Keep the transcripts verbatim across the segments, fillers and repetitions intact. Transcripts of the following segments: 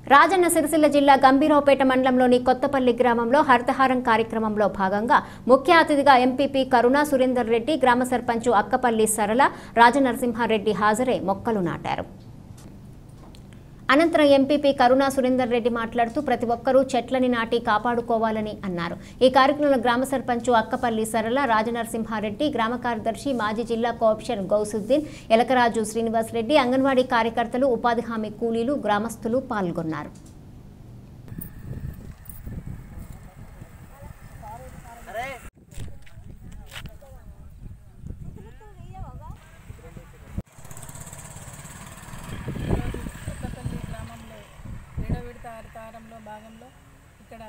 రాజన్న సిరిసిల్ల జిల్లా గంభీరావుపేట మండలంలోని కొత్తపల్లి గ్రామంలో హరితహారం కార్యక్రమంలో భాగంగా ముఖ్య అతిథిగా ఎంపీపీ కరుణా సురేందర్ రెడ్డి, గ్రామ సర్పంచ్ అక్కపల్లి సరళ, రాజనరసింహారెడ్డి హాజరై మొక్కలు నాటారు. అనంతరం ఎంపీపీ కరుణా సురేందర్ రెడ్డి మాట్లాడుతూ ప్రతి ఒక్కరూ చెట్లని నాటి కాపాడుకోవాలని అన్నారు. ఈ కార్యక్రమంలో గ్రామ సర్పంచ్ అక్కపల్లి సరళ, రాజనరసింహారెడ్డి, గ్రామ కార్యదర్శి మాజీ జిల్లా కోఆప్షన్ గౌసుద్దీన్, ఎలకరాజు శ్రీనివాస్ రెడ్డి, అంగన్వాడీ కార్యకర్తలు, ఉపాధి హామీ కూలీలు, గ్రామస్తులు పాల్గొన్నారు. హరితహారంలో భాగంలో ఇక్కడ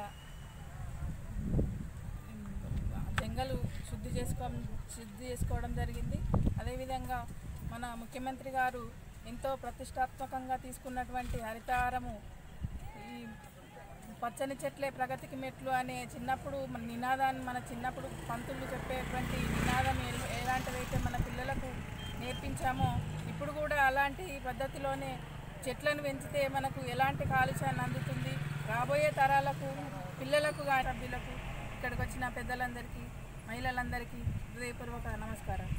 జంగలు శుద్ధి చేసుకో శుద్ధి చేసుకోవడం జరిగింది. అదేవిధంగా మన ముఖ్యమంత్రి గారు ఎంతో ప్రతిష్టాత్మకంగా తీసుకున్నటువంటి హరితహారము, ఈ పచ్చని చెట్లే ప్రగతికి మెట్లు అనే చిన్నప్పుడు మన నినాదాన్ని మన చిన్నప్పుడు పంతులు చెప్పేటువంటి నినాదం ఎలాంటిదైతే మన పిల్లలకు నేర్పించామో ఇప్పుడు కూడా అలాంటి పద్ధతిలోనే చెట్లను పెంచితే మనకు ఎలాంటి కాలుష్యాన్ని అందుతుంది, రాబోయే తరాలకు, పిల్లలకు, సభ్యులకు, ఇక్కడికి వచ్చిన పెద్దలందరికీ, మహిళలందరికీ హృదయపూర్వక నమస్కారం.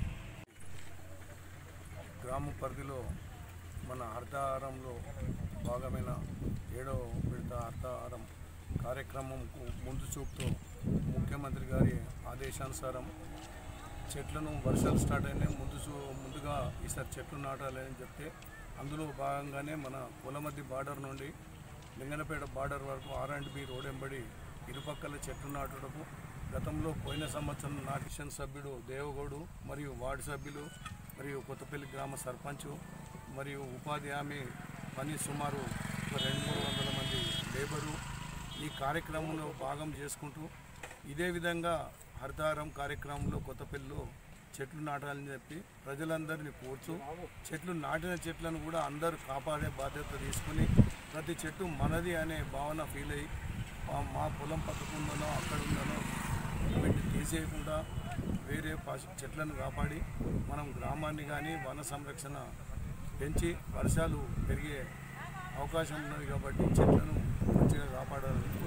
గ్రామ పరిధిలో మన హరితహారంలో భాగమైన ఏడవ విడత హరితహారం కార్యక్రమంకు ముందు చూపుతూ ముఖ్యమంత్రి గారి ఆదేశానుసారం చెట్లను వర్షాలు స్టార్ట్ అయినాయి, ముందు ముందుగా ఈసారి చెట్లు నాటాలని చెప్తే అందులో భాగంగానే మన కొలమద్ది బార్డర్ నుండి లింగనపేట బార్డర్ వరకు ఆర్ అండ్ బి రోడ్ వెంబడి ఇరుపక్కల చెట్లు నాటడము గతంలో పోయిన సంవత్సరం నాటిషన్ సభ్యుడు దేవగౌడు మరియు వార్డు సభ్యులు మరియు కొత్తపల్లి గ్రామ సర్పంచ్ మరియు ఉపాధి హామీ పని సుమారు రెండు మూడు వందల మంది లేబరు ఈ కార్యక్రమంలో భాగం చేసుకుంటూ ఇదే విధంగా హరితహారం కార్యక్రమంలో కొత్తపల్లిలో చెట్లు నాటాలని చెప్పి ప్రజలందరినీ కోరుతూ చెట్లు నాటిన చెట్లను కూడా అందరూ కాపాడే బాధ్యత తీసుకుని ప్రతి చెట్టు మనది అనే భావన ఫీల్ అయ్యి మా పొలం పక్కకుందనో అక్కడ ఉందనో వీటిని తీసేయకుండా వేరే చెట్లను కాపాడి మనం గ్రామాన్ని కానీ వన సంరక్షణ పెంచి వర్షాలు పెరిగే అవకాశం ఉన్నది కాబట్టి చెట్లను మంచిగా కాపాడాలని